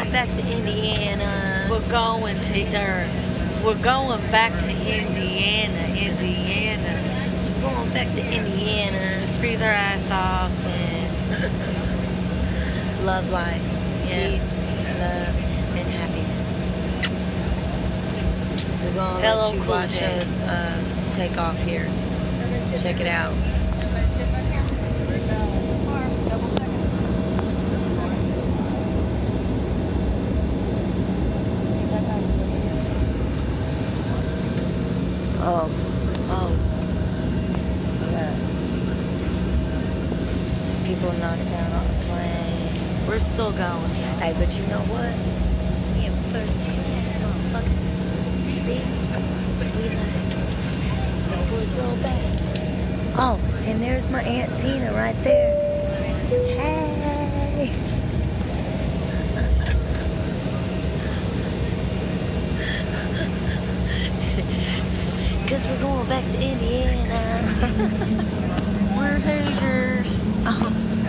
back to Indiana. We're going back to Indiana. We're going back to Indiana. Freeze our ass off and Love life. Yeah. Peace, love, and happiness. We're gonna LL let you Cool watch J. us take off here. Check it out. Oh. Yeah. People knocked down on the plane. we're still going. Hey, but you know what? We in first class, motherfucker. See? We like the boys roll back. Oh, and there's my Aunt Tina right there. Hey. Cause we're going back to Indiana. We're Hoosiers. Oh.